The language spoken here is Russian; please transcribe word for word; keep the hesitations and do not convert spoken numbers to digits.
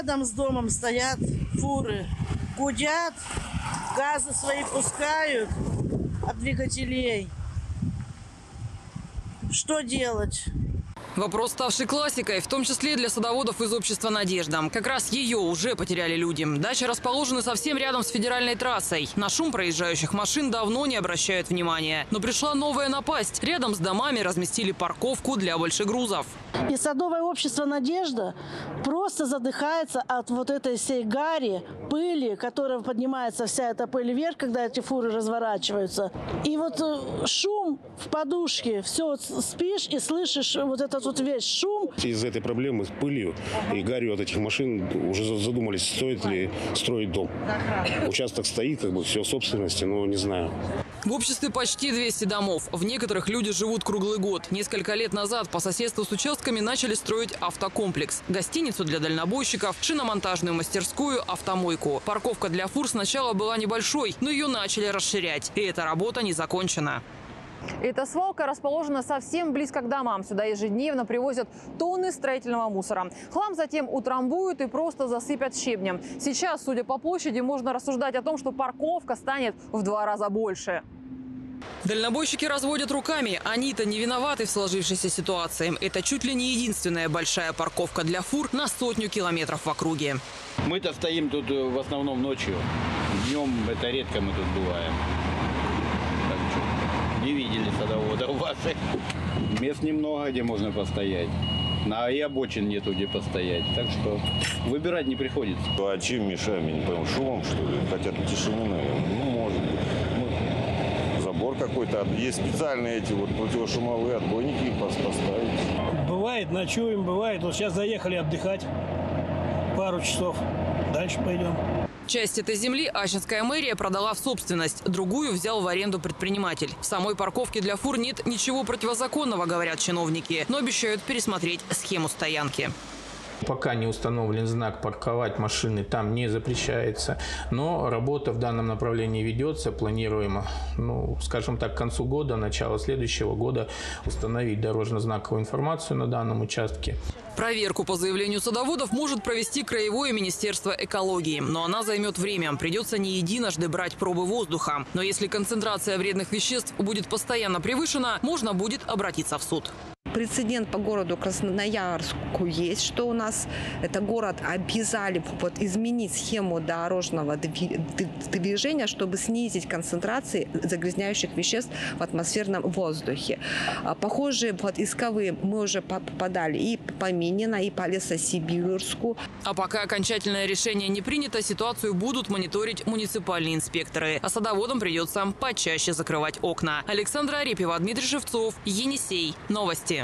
Рядом с домом стоят фуры, гудят, газы свои пускают от двигателей. Что делать? Вопрос, ставший классикой, в том числе для садоводов из общества «Надежда». Как раз ее уже потеряли люди. Дачи расположены совсем рядом с федеральной трассой. На шум проезжающих машин давно не обращают внимания. Но пришла новая напасть. Рядом с домами разместили парковку для большегрузов. И садовое общество «Надежда» просто задыхается от вот этой всей гари, пыли, которая поднимается, вся эта пыль вверх, когда эти фуры разворачиваются. И вот шум в подушке. Все, вот спишь и слышишь вот этот вот весь шум. Из-за этой проблемы с пылью и гарью от этих машин уже задумались, стоит ли строить дом. Участок стоит, как бы все в собственности, но не знаю. В обществе почти двести домов. В некоторых люди живут круглый год. Несколько лет назад по соседству с участками начали строить автокомплекс. Гостиницу для дальнобойщиков, шиномонтажную мастерскую, автомойку. Парковка для фур сначала была небольшой, но ее начали расширять. И эта работа не закончена. Эта свалка расположена совсем близко к домам. Сюда ежедневно привозят тонны строительного мусора. Хлам затем утрамбуют и просто засыпят щебнем. Сейчас, судя по площади, можно рассуждать о том, что парковка станет в два раза больше. Дальнобойщики разводят руками. Они-то не виноваты в сложившейся ситуации. Это чуть ли не единственная большая парковка для фур на сотню километров в округе. Мы-то стоим тут в основном ночью. Днем это редко мы тут бываем. Так что, не видели садоводов ваших. Мест немного, где можно постоять. На и обочин нету, где постоять. Так что выбирать не приходится. А чем мешаем, я не понимаю, шумом, что ли? Хотят тишину, наверное. Ну, может быть. Забор какой-то. Есть специальные эти вот противошумовые отбойники, их поставить. Бывает, ночуем, бывает. Вот сейчас заехали отдыхать пару часов. Дальше пойдем. Часть этой земли Ачинская мэрия продала в собственность. Другую взял в аренду предприниматель. В самой парковке для фур нет ничего противозаконного, говорят чиновники. Но обещают пересмотреть схему стоянки. Пока не установлен знак «Парковать машины» там не запрещается, но работа в данном направлении ведется, планируемо, ну, скажем так, к концу года, начало следующего года установить дорожно-знаковую информацию на данном участке. Проверку по заявлению садоводов может провести Краевое министерство экологии, но она займет время. Придется не единожды брать пробы воздуха. Но если концентрация вредных веществ будет постоянно превышена, можно будет обратиться в суд. Прецедент по городу Красноярску есть, что у нас это город обязали вот изменить схему дорожного движения, чтобы снизить концентрации загрязняющих веществ в атмосферном воздухе. Похожие вот исковые мы уже подали и по Минино, и по Лесосибирску. А пока окончательное решение не принято, ситуацию будут мониторить муниципальные инспекторы. А садоводам придется почаще закрывать окна. Александра Арепьева, Дмитрий Шевцов, Енисей. Новости.